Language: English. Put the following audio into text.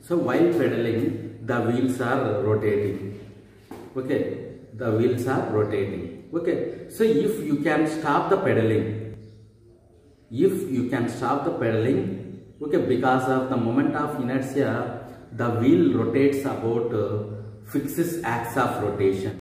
So while pedaling, the wheels are rotating. Okay, the wheels are rotating. Okay, so if you can stop the pedaling, okay, because of the moment of inertia, the wheel rotates about fixed axis of rotation.